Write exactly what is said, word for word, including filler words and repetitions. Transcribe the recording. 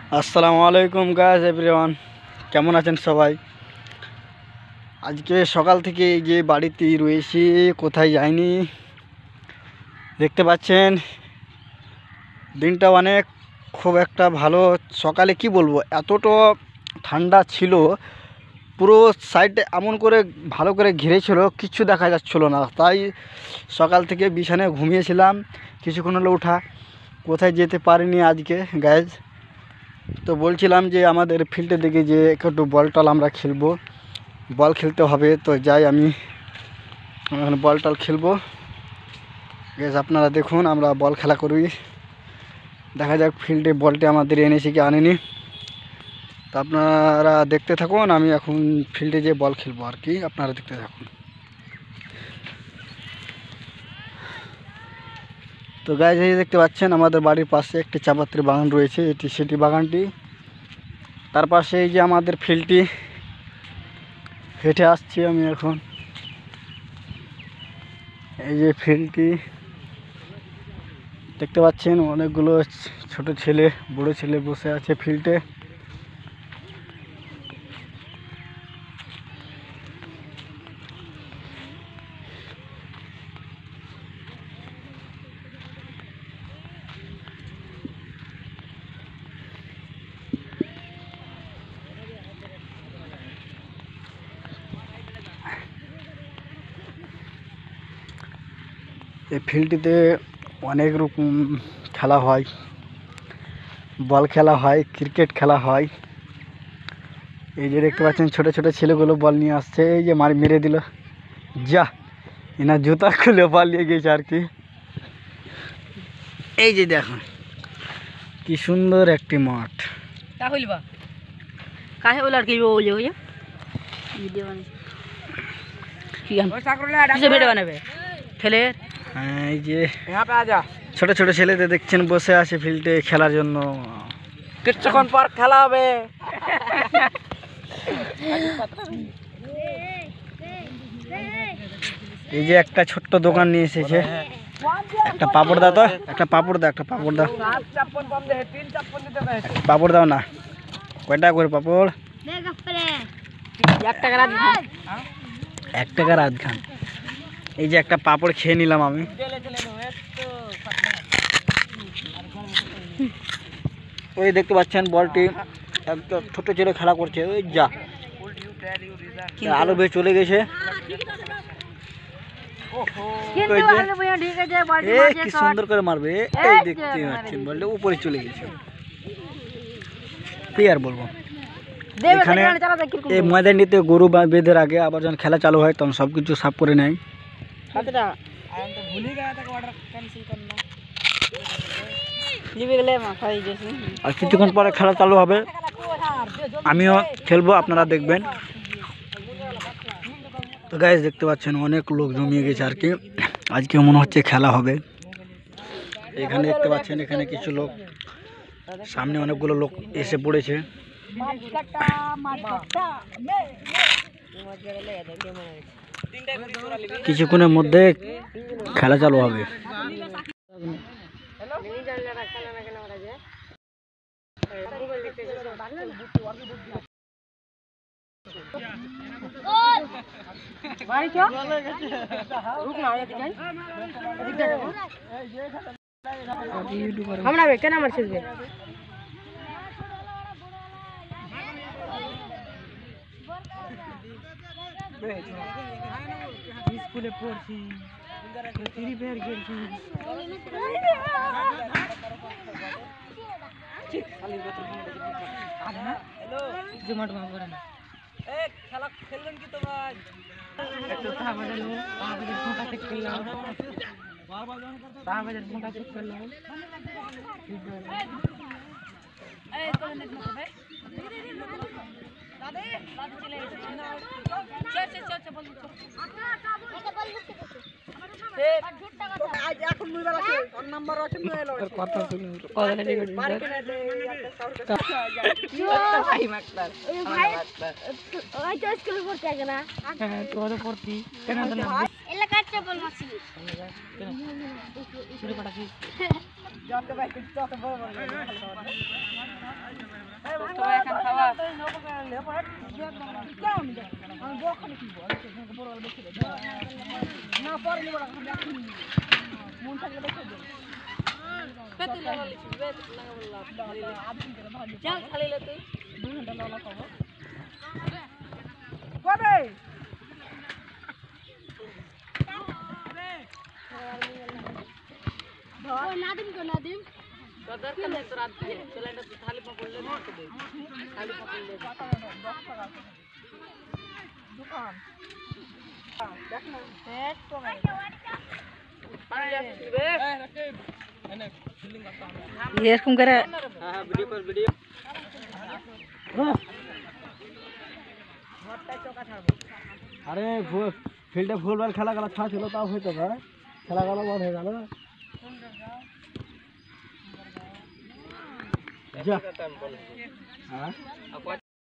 আসসালামু আলাইকুম guys everyone, কেমন আছেন সবাই? আজকে সকাল থেকে এই যে বাড়িতেই রয়েছি, কোথায় যাইনি। দেখতে পাচ্ছেন দিনটা অনেক খুব একটা ভালো। সকালে কি বলবো, এতটা ঠান্ডা ছিল, পুরো সাইডে এমন করে ভালো করে ঘিরেছিল, কিচ্ছু দেখা যাচ্ছিলো না। তাই সকাল থেকে বিছানায় ঘুমিয়েছিলাম, কিছুক্ষণ হলো ওঠা, কোথায় যেতে পারিনি আজকে গাইস। তো বলছিলাম যে আমাদের ফিল্ডের দিকে যে একটু বল টল আমরা খেলবো, বল খেলতে হবে। তো যাই, আমি এখন বল টল খেলবো গ্যাস। আপনারা দেখুন আমরা বল খেলা করি, দেখা যাক ফিল্ডে বলটি আমাদের এনেছে কি আনেনি। তো আপনারা দেখতে থাকুন, আমি এখন ফিল্ডে যে বল খেলবো আর কি, আপনারা দেখতে থাকুন। তো গাইজ এই দেখতে পাচ্ছেন আমাদের বাড়ির পাশে একটি চাপাতির বাগান রয়েছে, এটি সেটি বাগানটি। তার পাশে এই যে আমাদের ফিল্ডটি, হেঁটে আসছি আমি এখন। এই যে ফিল্ডটি দেখতে পাচ্ছেন, অনেকগুলো ছোট ছেলে বড় ছেলে বসে আছে ফিল্ডে। এই ফিল্ডটিতে অনেক রকম খেলা হয়, বল খেলা হয়, ক্রিকেট খেলা হয়। এই যে দেখতে পাচ্ছেন ছোট ছোট ছেলেগুলো বল নিয়ে আসছে, এই যে মার মেরে দিল, যা এনার জুতা খুলে পালিয়ে গেছে আর কি। এই যে দেখুন কি সুন্দর একটি মাঠ। এই যে ছোট ছোট ছেলেদের দেখছেন বসে আছে ফিল্ডে খেলার জন্য, কিছুক্ষণ পর খেলা হবে। এই যে একটা ছোট্ট দোকান নিয়ে এসেছে, একটা পাপড় দাও তো, একটা পাপড় দাও, একটা পাপড় দাও, পাপড় দাও না। কয়টা করে পাপড়? এক টাকার আধ খান। এই যে একটা পাপড় খেয়ে নিলাম আমি। ওই দেখতে পাচ্ছেন বলটি একটা ছোট ছেলে খেলা করছে, ওই যা আলো বেয়ে চলে গেছে। কি সুন্দর করে মারবে, এই দেখতে পাচ্ছেন বলটা উপরে চলে গেছে। কি আর বলবো, এখানে এই ময়দানটিতে গরু বেঁধের আগে আবার যখন খেলা চালু হয় তখন সবকিছু সাফ করে নেয়। আর কিছুক্ষণ পরে খেলা চালু হবে, আমিও খেলবো, আপনারা দেখবেন। তো গাইস দেখতে পাচ্ছেন অনেক লোক জমিয়ে গেছে আর কি, আজকে মনে হচ্ছে খেলা হবে। এখানে দেখতে পাচ্ছেন এখানে কিছু লোক, সামনে অনেকগুলো লোক এসে পড়েছে। কিছুক্ষণের মধ্যে খেলা চালু হবে। কেন আমার স্কুলে পড়ছি, ফ্রি ফায়ার খেলছি, খেলা খেলবেন কি তোমরা? একটু চা বাজালো, চা বাজার ফোঁটা চেক করলাম, চা বাজার ফোঁটা চেক করলাম। এখন মুইবার আছে ওর নাম্বার আছে মুইলো কথা শুনুন কথা রেকর্ড করে ভাই মাস্টার ওই ভাই ওই তো স্কুলে পড়তে আগে না হ্যাঁ তোর পড়তি কেন তো না এলা কাটতে বল মাসি শুরু করা কি যাতে ভাই কিছু তো বল বল नादिम को नादिम दरकार नहीं तो रात में चला तो थाली पकड़ ले ना दे थाली पकड़ ले दुकान देखना सेट तो है ये इसको करे हां हां वीडियो कर वीडियो আরে ফিল্ডে ফুটবল খেলা গেল ছা ছিল তাও হইতো না খেলা গেল বন্ধ হয়ে গেল যা হ্যাঁ